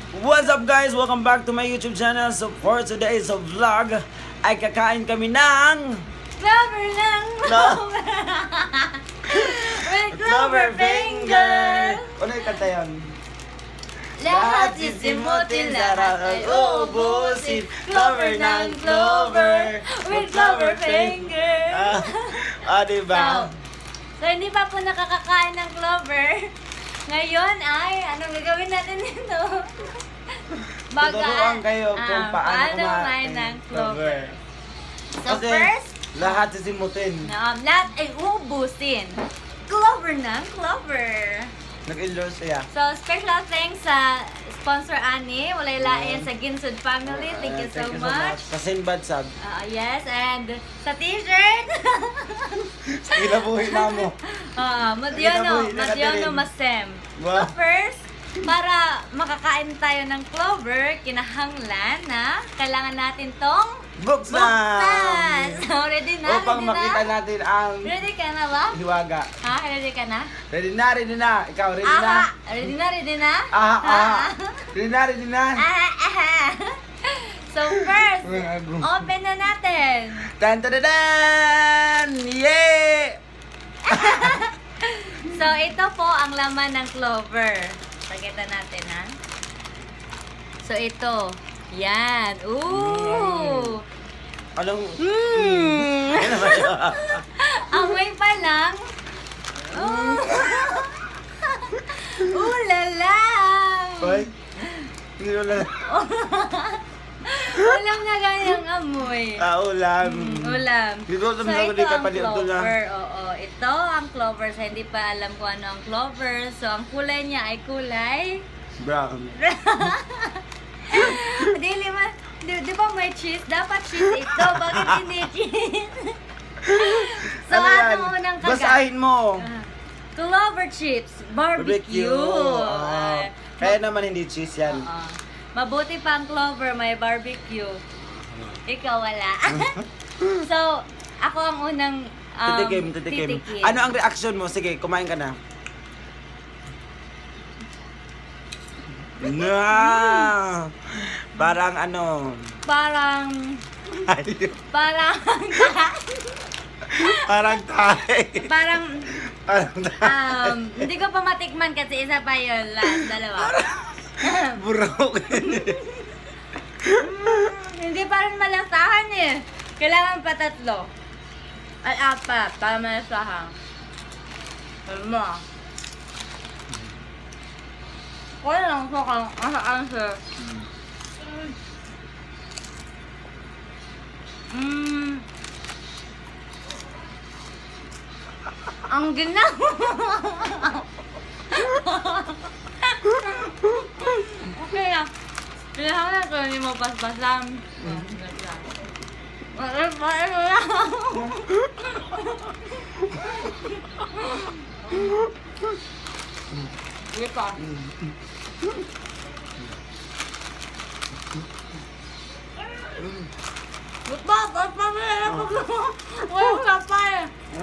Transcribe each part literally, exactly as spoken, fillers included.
What's up guys? Welcome back to my YouTube channel. So for today's vlog ay kakain kami ng Clover ng clover with clover finger. Ano yung kanta yun? Lahat sisimutin, lahat ay uubusin. Clover ng clover with clover finger. Ah, ah diba? So, so hindi pa po nakakakain ng clover. Ngayon ay, anong gagawin natin dito? Tuturuan kayo kung ah, paano kumain ng clover. So Kasi first, lahat sisimutin. um, lahat ay uubusin. Clover ng clover. Nag-endorse siya. So, special thanks sa sponsor Ani, walay lain sa Ginsud family. Thank you so, Thank you so much. much. Sa Sinbad Sab. Uh, yes, and sa t-shirt. Sa kinabuhi na mo. Ah, Madyono, Kinabuhi na Madyono natin. Masem. Wow. So first, para makakain tayo ng clover, kinahanglan na kailangan natin tong Buksan! buksan. So, ready na? Upang ready makita na? natin ang Ready ka na ba? hiwaga. Ha? Ready ka na? Ready na, ready na. Ikaw, ready na? Aha! Ready na, ready na? Aha, aha. Ready na, ready na? Aha, aha. So first, open na natin. Tan tan tan! Yeah! So ito po ang laman ng clover. Pakita natin ha. So ito. Yan. Ooh! Anong... Mmm! Ano ba yun? Amoy pa lang. Ooh! Ooh la la! Hoy? Hindi ko lang... Ulam na ganyang amoy. Ah, ulam. Mm, ulam. Dito ko So sa ito di ka ang pali ito na. clover. Oo, ito ang clover. So hindi pa alam kung ano ang clover. So ang kulay niya ay kulay Brown. Dili man, di, di ba may cheese? Dapat cheese ito. Bakit hindi cheese? So Ano yan? ano unang kagat? Basahin mo. Ah, clover chips, barbecue. Ah, Ay, kaya naman hindi cheese yan. oo. Mabuti pa ang clover, may barbecue. Ikaw wala. So, ako ang unang um, Titikim, titikim. titikim. Ano ang reaction mo? Sige, kumain ka na. Na! Parang ano? Parang, Ayun. parang, Parang tayo. parang, Parang tayo. um, hindi ko pa matikman kasi isa pa yun, last, dalawa. Burok. Hindi pa rin malasahan eh. Kailangan pa tatlo. Ay, apat, para malasahan. Alam mo. Kaya lang sa kang answer. Mm. Ang ginaw. Okay na. Kailangan ko hindi mo paspasan. Ay, ay, ay. Sige pa. Ba't ba? Ba't ba? Walang sapay.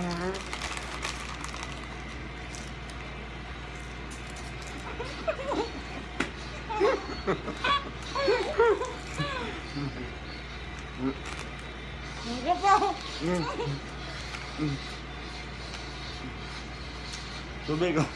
Sige pa. Tubig ko.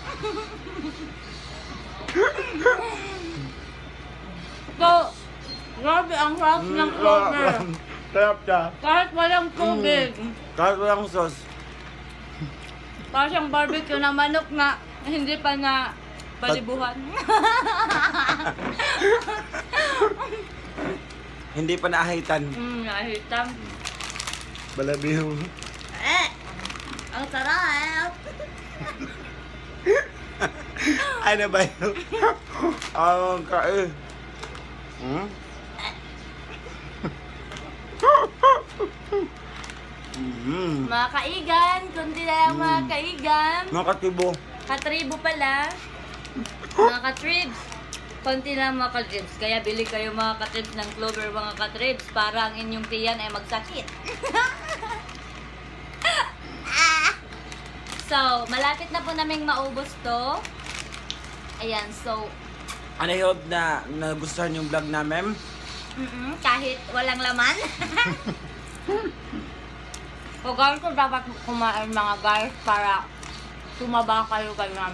So, grabe ang sarap ng clover. Sarap siya. Kahit walang tubig. Kahit walang sauce. Parang siyang barbecue na manok na hindi pa na balibuhan. Hindi pa naahitan. Hmm, nahitam. Balabiw. Eh! Ang sarap! Ano ba yun? Ang kain. Hmm? Mm. Mga kaigan, kundi na lang mga kaigan. Mga katibo. Katribo pala. Mga katribs. Konti lang mga katribs. Kaya bili kayo mga katribs ng clover mga katribs para ang inyong tiyan ay magsakit. So, malapit na po naming maubos to. Ayan, so, And I hope na nagustuhan yung vlog namin. Mm-mm, kahit walang laman. So guys, kung dapat kumain mga guys para tumaba kayo ganyan.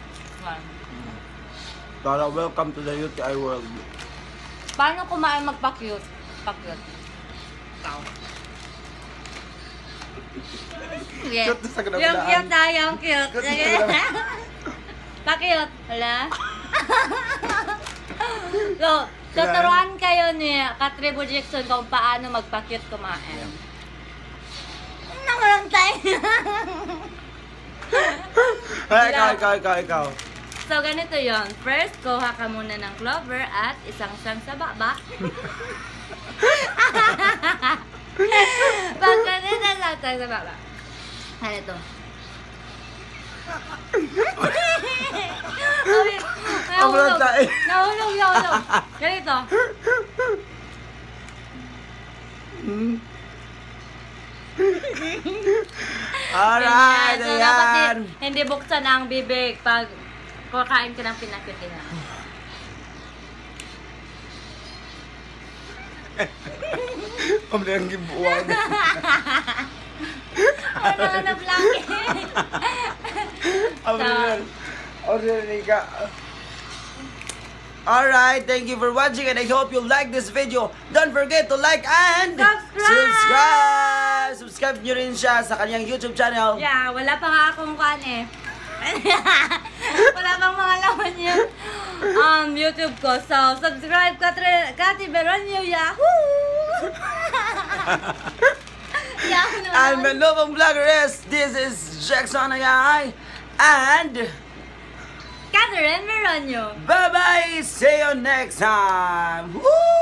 Para welcome to the U T I world. Paano kumain magpa-cute? Pa-cute. Ikaw. Yeah. Cute sa Yung kinabalaan. cute na, yung cute. Cute sa kinabalaan. Pa-cute. Wala? So, tuturuan kayo ni Katribo Jackson kung paano magpa-cute kumain. Nakulang tayo. Ay, ikaw, ikaw, ikaw, ikaw. So, ganito yon. First, kuha ka muna ng clover at isang-sang sa baba. Pag ganito, isang-sang sa baba. Ganito. Nahulog. Nahulog, nahulog. Ganito. Alright, So, dapat ayan. di- hindi buksan ang bibig pag kakain ka ng pinakit na. Pamili ang gibuwag. Ano nga na blanket? Original. Original ka. Alright, thank you for watching and I hope you like this video. Don't forget to like and Subscribe! subscribe! Subscribe nyo rin siya sa kanyang YouTube channel. Yeah, wala pa nga akong kuhan eh. Wala pang mga laman yung um, YouTube ko. So, subscribe ka, Kati Beronio, Yahoo! Yahoo naman. And my love vloggers, this is Jackson Ayay and Catherine Beronio. bye bye! See you next time! Woo!